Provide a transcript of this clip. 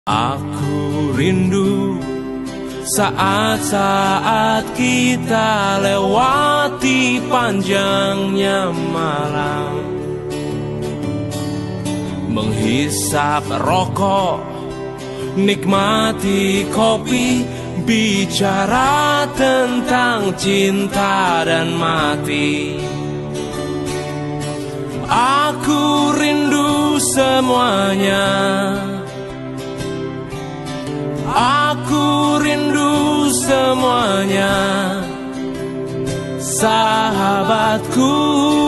Aku rindu saat-saat kita lewati panjangnya malam, menghisap rokok, nikmati kopi, bicara tentang cinta dan mati. Aku rindu semuanya. Aku rindu semuanya, sahabatku.